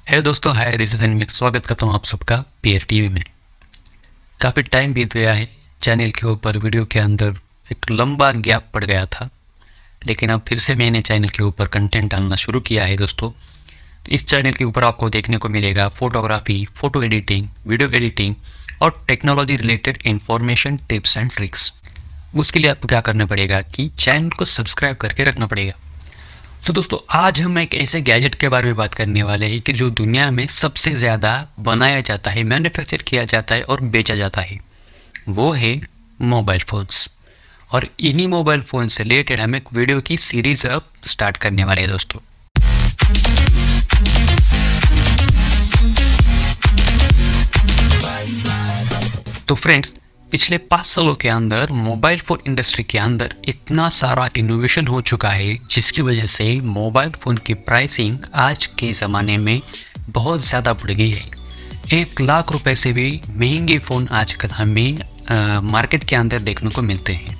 Hello दोस्तों, hi this is Anmit. स्वागत करता हूँ आप सबका पीयर टीवी में। काफ़ी टाइम बीत गया है, चैनल के ऊपर वीडियो के अंदर एक लंबा गैप पड़ गया था, लेकिन अब फिर से मैंने चैनल के ऊपर कंटेंट डालना शुरू किया है दोस्तों। इस चैनल के ऊपर आपको देखने को मिलेगा photography, photo editing, video editing और technology related information, tips and tricks. उसके लिए आपको क्या करना पड़ेगा कि चैनल को सब्सक्राइब करके रखना पड़ेगा। तो दोस्तों, आज हम एक ऐसे गैजेट के बारे में बात करने वाले हैं कि जो दुनिया में सबसे ज़्यादा बनाया जाता है, मैन्युफैक्चर किया जाता है और बेचा जाता है, वो है मोबाइल फ़ोन्स। और इन्हीं मोबाइल फ़ोन से रिलेटेड हम एक वीडियो की सीरीज़ अब स्टार्ट करने वाले हैं दोस्तों। तो फ्रेंड्स, पिछले 5 सालों के अंदर मोबाइल फ़ोन इंडस्ट्री के अंदर इतना सारा इनोवेशन हो चुका है, जिसकी वजह से मोबाइल फ़ोन की प्राइसिंग आज के ज़माने में बहुत ज़्यादा बढ़ गई है। 1 लाख रुपए से भी महंगे फ़ोन आजकल हमें मार्केट के अंदर देखने को मिलते हैं।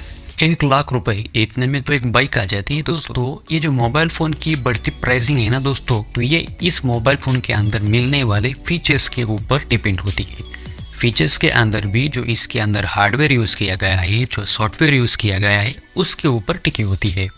1 लाख रुपए इतने में तो एक बाइक आ जाती है दोस्तों। ये जो मोबाइल फ़ोन की बढ़ती प्राइसिंग है ना दोस्तों, तो ये इस मोबाइल फ़ोन के अंदर मिलने वाले फीचर्स के ऊपर डिपेंड होती है। फीचर्स के अंदर भी जो इसके अंदर हार्डवेयर यूज़ किया गया है, जो सॉफ्टवेयर यूज़ किया गया है, उसके ऊपर टिकी होती है।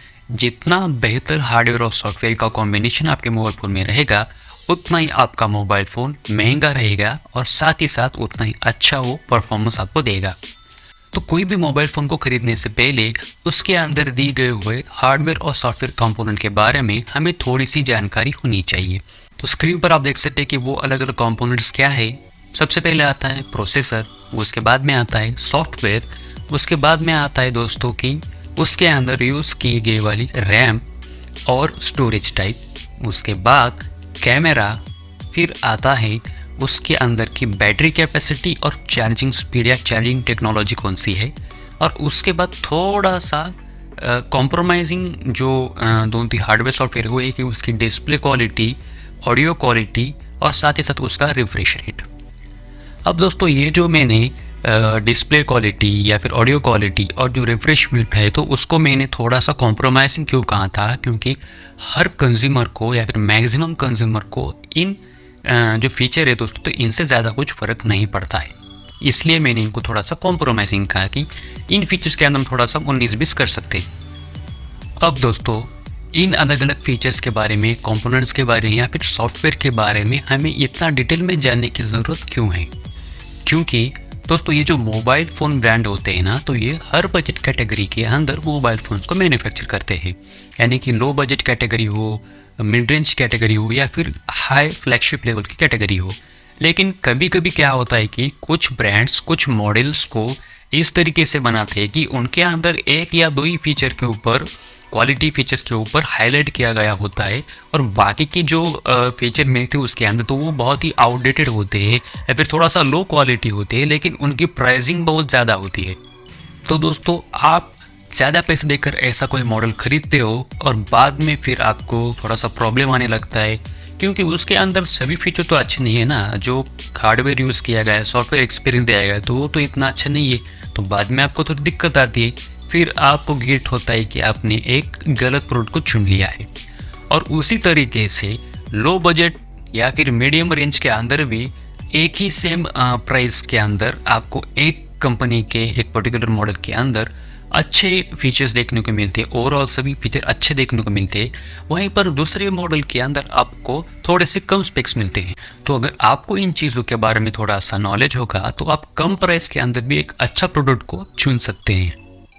जितना बेहतर हार्डवेयर और सॉफ्टवेयर का कॉम्बिनेशन आपके मोबाइल फ़ोन में रहेगा, उतना ही आपका मोबाइल फ़ोन महंगा रहेगा और साथ ही साथ उतना ही अच्छा वो परफॉर्मेंस आपको देगा। तो कोई भी मोबाइल फ़ोन को खरीदने से पहले उसके अंदर दी गए हुए हार्डवेयर और सॉफ्टवेयर कंपोनेंट के बारे में हमें थोड़ी सी जानकारी होनी चाहिए। तो स्क्रीन पर आप देख सकते हैं कि वो अलग अलग कंपोनेंट्स क्या है। सबसे पहले आता है प्रोसेसर, उसके बाद में आता है सॉफ्टवेयर, उसके बाद में आता है दोस्तों कि उसके अंदर यूज़ की गई वाली रैम और स्टोरेज टाइप, उसके बाद कैमरा, फिर आता है उसके अंदर की बैटरी कैपेसिटी और चार्जिंग स्पीड या चार्जिंग टेक्नोलॉजी कौन सी है, और उसके बाद थोड़ा सा कॉम्प्रोमाइजिंग जो दोनों थी हार्डवेयर सॉफ्टवेयर वो है कि उसकी डिस्प्ले क्वालिटी, ऑडियो क्वालिटी और साथ ही साथ उसका रिफ्रेश रेट। अब दोस्तों, ये जो मैंने डिस्प्ले क्वालिटी या फिर ऑडियो क्वालिटी और जो रिफ्रेश रेट है, तो उसको मैंने थोड़ा सा कॉम्प्रोमाइजिंग क्यों कहा था, क्योंकि हर कंज्यूमर को या फिर मैक्सिमम कंज्यूमर को इन जो फीचर है दोस्तों, तो इनसे ज़्यादा कुछ फ़र्क नहीं पड़ता है। इसलिए मैंने इनको थोड़ा सा कॉम्प्रोमाइजिंग कहा कि इन फीचर्स के अंदर हम थोड़ा सा 19-20 कर सकते हैं। अब दोस्तों, इन अलग अलग फीचर्स के बारे में, कंपोनेंट्स के बारे में या फिर सॉफ्टवेयर के बारे में हमें इतना डिटेल में जानने की ज़रूरत क्यों है? क्योंकि दोस्तों, ये जो मोबाइल फ़ोन ब्रांड होते हैं ना, तो ये हर बजट कैटेगरी के अंदर मोबाइल फ़ोन्स को मैन्युफैक्चर करते हैं। यानी कि लो बजट कैटेगरी हो, मिड रेंज कैटेगरी हो या फिर हाई फ्लैगशिप लेवल की कैटेगरी हो। लेकिन कभी कभी क्या होता है कि कुछ ब्रांड्स कुछ मॉडल्स को इस तरीके से बनाते हैं कि उनके अंदर 1 या 2 ही फीचर के ऊपर, क्वालिटी फीचर्स के ऊपर हाईलाइट किया गया होता है, और बाकी की जो फीचर मिलते हैं उसके अंदर तो वो बहुत ही आउटडेटेड होते हैं या फिर थोड़ा सा लो क्वालिटी होते हैं, लेकिन उनकी प्राइसिंग बहुत ज़्यादा होती है। तो दोस्तों, आप ज़्यादा पैसे देकर ऐसा कोई मॉडल खरीदते हो और बाद में फिर आपको थोड़ा सा प्रॉब्लम आने लगता है, क्योंकि उसके अंदर सभी फीचर तो अच्छे नहीं है ना। जो हार्डवेयर यूज़ किया गया है, सॉफ्टवेयर एक्सपीरियंस दिया गया है, तो वो तो इतना अच्छा नहीं है, तो बाद में आपको थोड़ी दिक्कत आती है। फिर आपको गिल्ट होता है कि आपने एक गलत प्रोडक्ट को चुन लिया है। और उसी तरीके से लो बजट या फिर मीडियम रेंज के अंदर भी एक ही सेम प्राइस के अंदर आपको एक कंपनी के एक पर्टिकुलर मॉडल के अंदर अच्छे फीचर्स देखने को मिलते हैं, ओवरऑल सभी फीचर अच्छे देखने को मिलते हैं। वहीं पर दूसरे मॉडल के अंदर आपको थोड़े से कम स्पेक्स मिलते हैं। तो अगर आपको इन चीज़ों के बारे में थोड़ा सा नॉलेज होगा, तो आप कम प्राइस के अंदर भी एक अच्छा प्रोडक्ट को चुन सकते हैं।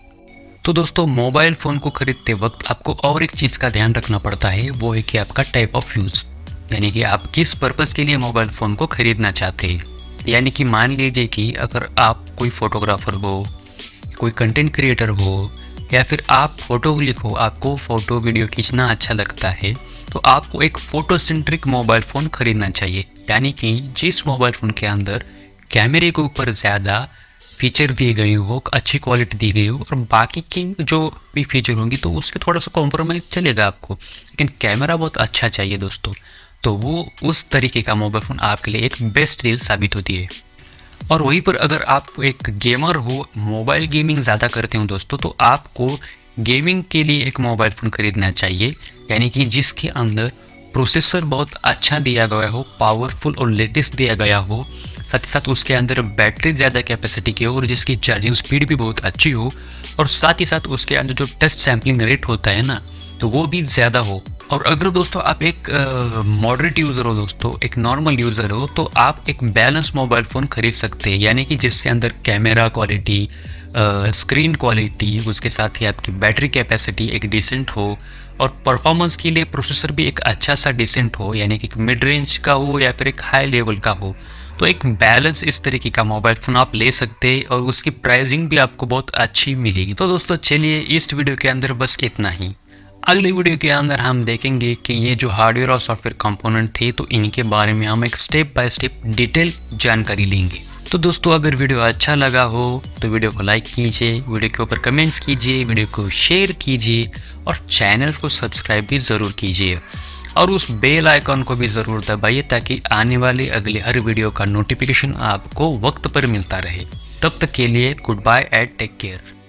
तो दोस्तों, मोबाइल फ़ोन को खरीदते वक्त आपको और एक चीज़ का ध्यान रखना पड़ता है, वो है कि आपका टाइप ऑफ यूज़, यानी कि आप किस पर्पज़ के लिए मोबाइल फ़ोन को खरीदना चाहते हैं। यानी कि मान लीजिए कि अगर आप कोई फ़ोटोग्राफ़र हो, कोई कंटेंट क्रिएटर हो, या फिर आप फ़ोटो लिखो, आपको फ़ोटो वीडियो खींचना अच्छा लगता है, तो आपको एक फ़ोटो सेंट्रिक मोबाइल फ़ोन खरीदना चाहिए। यानी कि जिस मोबाइल फ़ोन के अंदर कैमरे के ऊपर ज़्यादा फीचर दिए गए हो, अच्छी क्वालिटी दी गई हो, और बाकी की जो भी फीचर होंगी तो उसके थोड़ा सा कॉम्प्रोमाइज़ चलेगा आपको, लेकिन कैमरा बहुत अच्छा चाहिए दोस्तों। तो वो उस तरीके का मोबाइल फ़ोन आपके लिए एक बेस्ट डील साबित होती है। और वहीं पर अगर आप एक गेमर हो, मोबाइल गेमिंग ज़्यादा करते हो दोस्तों, तो आपको गेमिंग के लिए एक मोबाइल फ़ोन खरीदना चाहिए, यानी कि जिसके अंदर प्रोसेसर बहुत अच्छा दिया गया हो, पावरफुल और लेटेस्ट दिया गया हो, साथ ही साथ उसके अंदर बैटरी ज़्यादा कैपेसिटी की हो और जिसकी चार्जिंग स्पीड भी बहुत अच्छी हो, और साथ ही साथ उसके अंदर जो टच सैम्पलिंग रेट होता है ना, तो वो भी ज़्यादा हो। और अगर दोस्तों आप एक मॉडरेट यूज़र हो दोस्तों, एक नॉर्मल यूज़र हो, तो आप एक बैलेंस मोबाइल फ़ोन खरीद सकते हैं, यानी कि जिसके अंदर कैमरा क्वालिटी, स्क्रीन क्वालिटी, उसके साथ ही आपकी बैटरी कैपेसिटी एक डिसेंट हो, और परफॉर्मेंस के लिए प्रोसेसर भी एक अच्छा सा डिसेंट हो, यानी कि मिड रेंज का हो या फिर एक हाई लेवल का हो। तो एक बैलेंस इस तरीके का मोबाइल फ़ोन आप ले सकते हैं और उसकी प्राइसिंग भी आपको बहुत अच्छी मिलेगी। तो दोस्तों चलिए इस वीडियो के अंदर बस इतना ही। अगले वीडियो के अंदर हम देखेंगे कि ये जो हार्डवेयर और सॉफ्टवेयर कंपोनेंट थे, तो इनके बारे में हम एक स्टेप बाय स्टेप डिटेल जानकारी लेंगे। तो दोस्तों अगर वीडियो अच्छा लगा हो तो वीडियो को लाइक कीजिए, वीडियो के ऊपर कमेंट्स कीजिए, वीडियो को शेयर कीजिए और चैनल को सब्सक्राइब भी ज़रूर कीजिए और उस बेल आइकॉन को भी ज़रूर दबाइए ताकि आने वाले अगले हर वीडियो का नोटिफिकेशन आपको वक्त पर मिलता रहे। तब तक के लिए goodbye and take care.